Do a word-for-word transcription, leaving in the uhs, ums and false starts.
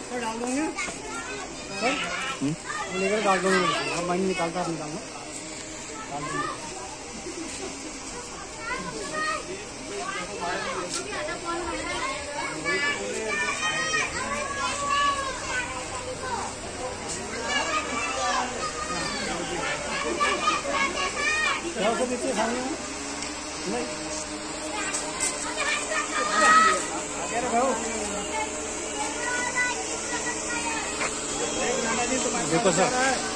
डाल दूंगे लेकर डाल दूंगे। अब मैं निकालता निकाल लो डाल दूंगे। क्या उसको देखिए खाने में नहीं देखो सर।